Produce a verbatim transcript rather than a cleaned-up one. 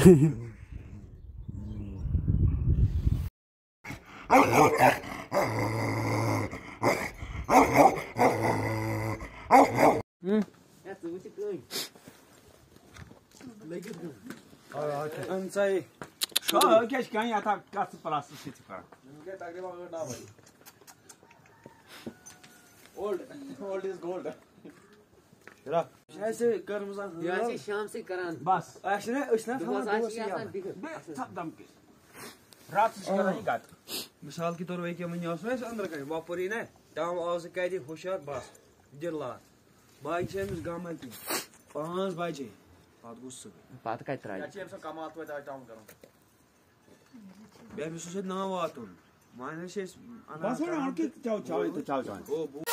En zij. Zo, kijk, kan je dat kasten plaatsen zitten kan. Old, old is gold. Ja. Şayse karımızdan. Ya şam se karan. Bas. Aşne, aşne falan dost ya. Tap dam ke. Raat is karan gat. Misal ki तौर पे क्या मन यास में अंदर करें वापरी ने ताम आवाज कह दी होशियार बस दिल्ला बाइक से मिस गामा की पांच बजे बात गुस्सा बात का इतना या चेम से कमात हुआ था टाउन करो बे मिस से ना वातुन माने से बस और आके चाओ चाओ तो चाओ चाओ